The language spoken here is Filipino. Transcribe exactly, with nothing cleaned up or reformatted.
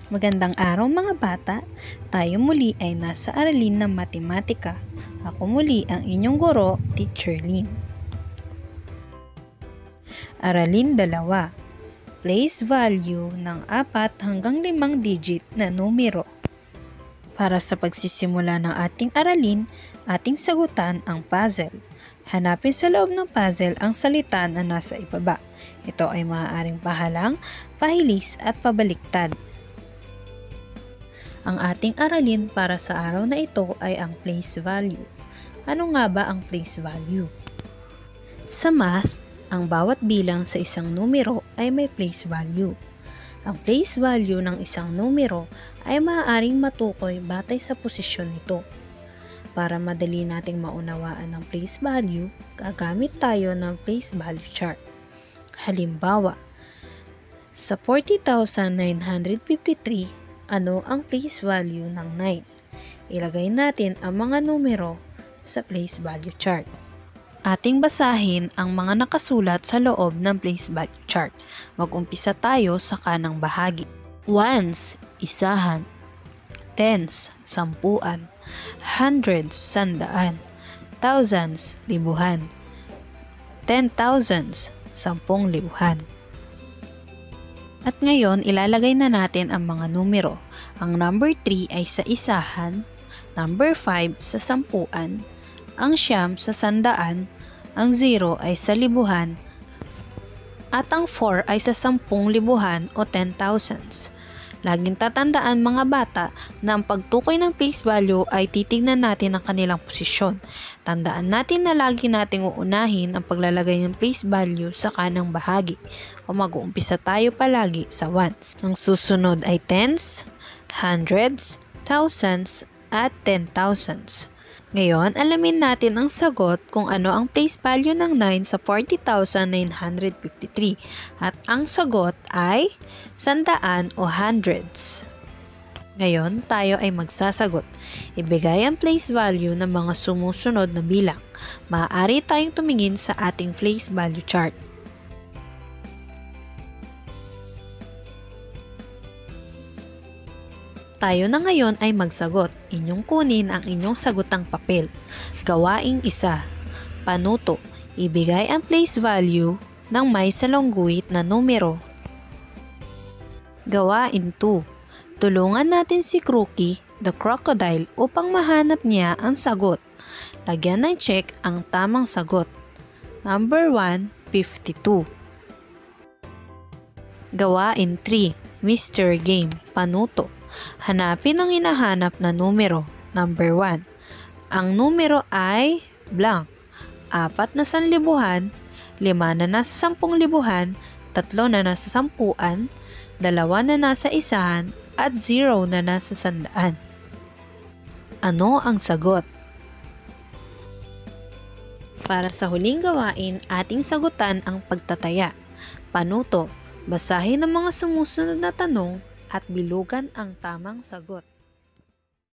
Magandang araw mga bata, tayo muli ay nasa aralin ng matematika. Ako muli ang inyong guro, Teacher Lynn. Aralin dalawa, place value ng apat hanggang limang digit na numero. Para sa pagsisimula ng ating aralin, ating sagutan ang puzzle. Hanapin sa loob ng puzzle ang salita na nasa ibaba. Ito ay maaaring pahalang, pahilis at pabaliktad. Ang ating aralin para sa araw na ito ay ang place value. Ano nga ba ang place value? Sa math, ang bawat bilang sa isang numero ay may place value. Ang place value ng isang numero ay maaaring matukoy batay sa posisyon nito. Para madali nating maunawaan ang place value, gagamit tayo ng place value chart. Halimbawa, sa forty thousand nine hundred fifty-three, ano ang place value ng nine? Ilagay natin ang mga numero sa place value chart. Ating basahin ang mga nakasulat sa loob ng place value chart. Mag-umpisa tayo sa kanang bahagi. Ones, isahan. Tens, sampuan. Hundreds, sandaan. Thousands, libuhan. Ten thousands, sampung libuhan. At ngayon, ilalagay na natin ang mga numero. Ang number three ay sa isahan, number five sa sampuan, ang siyam sa sandaan, ang zero ay sa libuhan, at ang four ay sa sampung libuhan o ten thousands. Laging tatandaan mga bata na ang pagtukoy ng place value ay titignan natin ang kanilang posisyon. Tandaan natin na lagi nating uunahin ang paglalagay ng place value sa kanang bahagi o mag-uumpisa tayo palagi sa ones. Ang susunod ay tens, hundreds, thousands at ten thousands. Ngayon, alamin natin ang sagot kung ano ang place value ng nine sa forty thousand nine hundred fifty-three. At ang sagot ay sandaan o hundreds. Ngayon, tayo ay magsasagot. Ibigay ang place value ng mga sumusunod na bilang. Maaari tayong tumingin sa ating place value chart. Tayo na ngayon ay magsagot. Inyong kunin ang inyong sagutang papel. Gawaing isa. Panuto. Ibigay ang place value ng may salungguit na numero. Gawain two. Tulungan natin si Crookie, the crocodile, upang mahanap niya ang sagot. Lagyan ng check ang tamang sagot. Number one, fifty-two. Gawain three. Mister Game. Panuto. Hanapin ang hinahanap na numero. Number one. Ang numero ay blank. Apat na sanlibuhan, lima na nasa sampung libuhan, tatlo na nasa sampuan, dalawa na nasa isahan, at zero na nasa sandaan. Ano ang sagot? Para sa huling gawain, ating sagutan ang pagtataya. Panuto. Basahin ang mga sumusunod na tanong at bilugan ang tamang sagot.